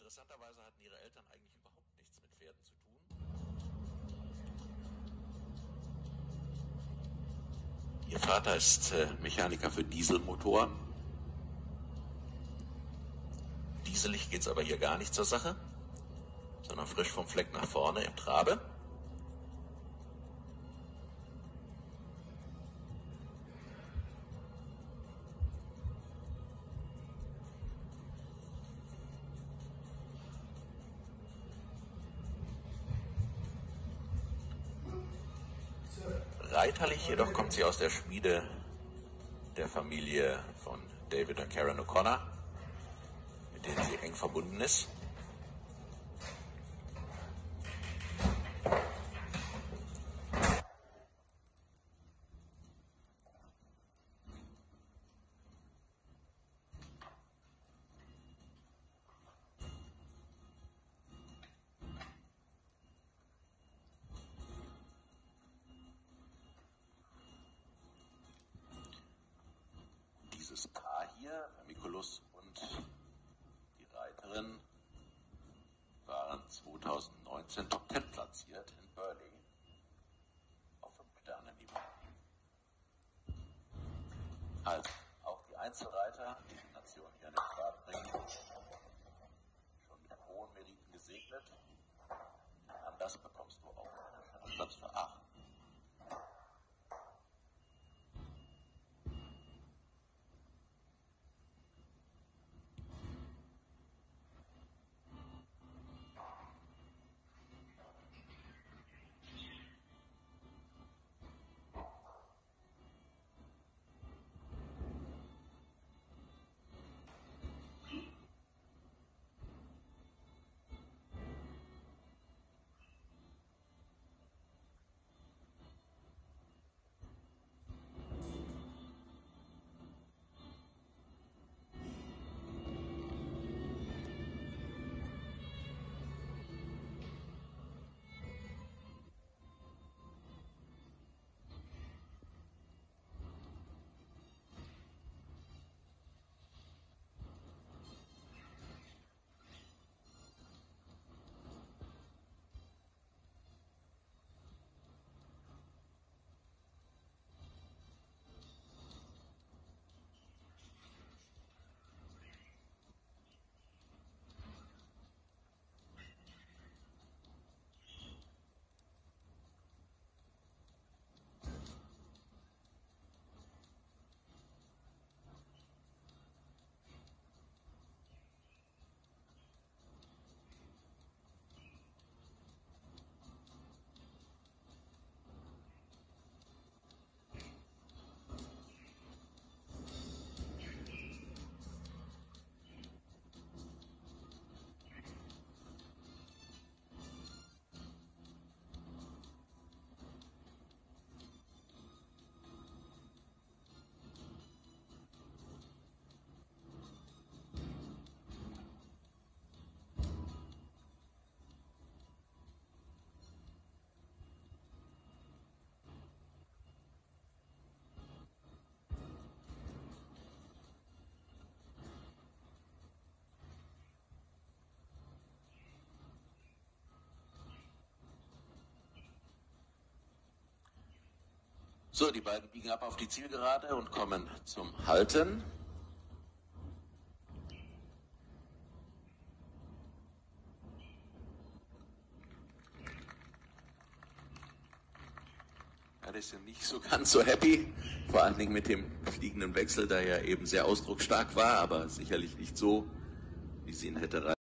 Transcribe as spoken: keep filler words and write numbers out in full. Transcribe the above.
Interessanterweise hatten ihre Eltern eigentlich überhaupt nichts mit Pferden zu tun. Ihr Vater ist äh, Mechaniker für Dieselmotoren. Dieselig geht's aber hier gar nicht zur Sache, sondern frisch vom Fleck nach vorne im Trabe. Reiterlich jedoch kommt sie aus der Schmiede der Familie von David und Karen O'Connor, mit denen sie eng verbunden ist. Dieses Paar hier, Mikulus und die Reiterin, waren zweitausendneunzehn Top Ten platziert in Burghley auf fünf Sterne-Niveau. Also, auch die Einzelreiter, die die Nation hier in den Start bringen, schon mit hohen Meriten gesegnet. Anders bekommst du auch einen Platz für Aachen. So, die beiden biegen ab auf die Zielgerade und kommen zum Halten. Ja, das ist ja nicht so ganz so happy, vor allen Dingen mit dem fliegenden Wechsel, der ja eben sehr ausdrucksstark war, aber sicherlich nicht so, wie sie ihn hätte